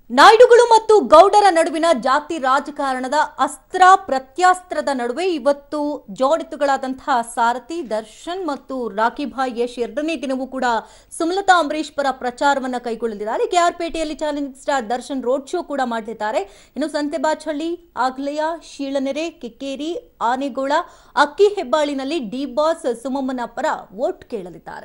ನಾಯ್ಡುಗಳು ಮತ್ತು ಗೌಡರ ನಡುವಿನ ಜಾತಿ ರಾಜಕಾರಣದ ಅಸ್ತ್ರ ಪ್ರತ್ಯಾಸ್ತ್ರದ ನಡುವೆ ಇವತ್ತು ಜೋಡಿತುಗಳಾದಂತಹ ಸಾರಥಿ ದರ್ಶನ್ ಮತ್ತು ರಾಕಿ ಭಾಯ್ ಯಶ್ ಎರಡನೇ ದಿನವೂ ಕೂಡ ಸುಮಲತಾ ಅಂಬರೀಶ್ ಪರ ಪ್ರಚಾರವನ್ನು ಕೈಗೊಳ್ಳಲಿದ್ದಾರೆ. ಕೆಆರ್ಪೇಟೆಯಲ್ಲಿ challenging star Darshan road show ಕೂಡ ಮಾಡಲಿದ್ದಾರೆ. ಇನ್ನು ಸಂತೆಬಾಚಹಳ್ಳಿ, ಆಗ್ಲಯ, ಶೀಳನೆರೆ, ಕಿಕ್ಕೇರಿ, ಆನೆಗೋಳ, ಅಕ್ಕಿ ಹೆಬ್ಬಾಳಿನಲ್ಲಿ ಡಿ ಬಾಸ್ ಸುಮಮ್ಮನ ಪರ ವೋಟ್ ಕೇಳಲಿದ್ದಾರೆ.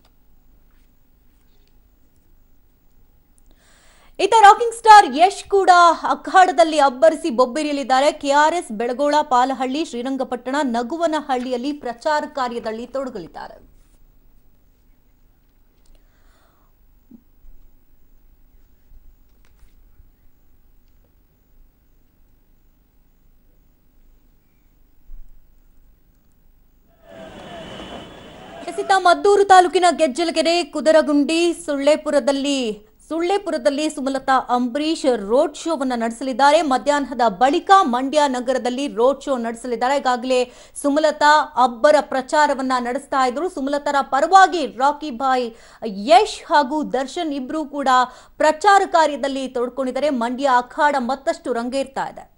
ಇತ ರಾಕಿಂಗ್ ಸ್ಟಾರ್ ಯಶ್ ಕೂಡ ಅಖಾಡದಲ್ಲಿ ಅಬ್ಬರಿಸಿ ಬೊಬ್ಬಿರಿಯಲಿದ್ದಾರೆ. ಕೆಆರ್ಎಸ್, ಬೆಳಗೋಳ, ಪಾಲಹಳ್ಳಿ, ಶ್ರೀರಂಗಪಟ್ಟಣ, ನಗುವನಹಳ್ಳಿಯಲ್ಲಿ ಪ್ರಚಾರ ಕಾರ್ಯದಲ್ಲಿ ತೊಡಗಲಿದ್ದಾರೆ. ಮದ್ದೂರು ತಾಲೂಕಿನ ಗೆಜ್ಜಲಗೆರೆ, ಕುದರಗುಂಡಿ, ಸುಳ್ಳೆಪುರದಲ್ಲಿ ಸುಮಲತಾ ಅಂಬರೀಶ್ ರೋಡ್ ಶೋವನ್ನು ನಡೆಸಲಿದ್ದಾರೆ. ಮಧ್ಯಾಹ್ನದ ಬಳಿಕ ಮಂಡ್ಯ ನಗರದಲ್ಲಿ ರೋಡ್ ಶೋ ನಡೆಸಲಿದ್ದಾರೆ. ಈಗಾಗಲೇ ಸುಮಲತಾ ಅಬ್ಬರ ಪ್ರಚಾರವನ್ನ ನಡೆಸ್ತಾ ಇದ್ರು. ಸುಮಲತಾರ ಪರವಾಗಿ ರಾಕಿ ಭಾಯ್ ಯಶ್ ಹಾಗೂ ದರ್ಶನ್ ಇಬ್ರು ಕೂಡ ಪ್ರಚಾರ ಕಾರ್ಯದಲ್ಲಿ ತೊಡ್ಕೊಂಡಿದ್ದಾರೆ. ಮಂಡ್ಯ ಅಖಾಡ ಮತ್ತಷ್ಟು ರಂಗೇರ್ತಾ ಇದೆ.